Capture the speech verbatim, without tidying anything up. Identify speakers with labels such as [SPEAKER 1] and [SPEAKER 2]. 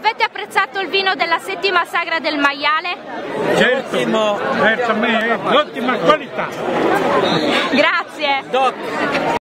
[SPEAKER 1] Avete apprezzato il vino della settima sagra del maiale?
[SPEAKER 2] Certo, verso me è di ottima qualità.
[SPEAKER 1] Grazie.
[SPEAKER 2] Doc.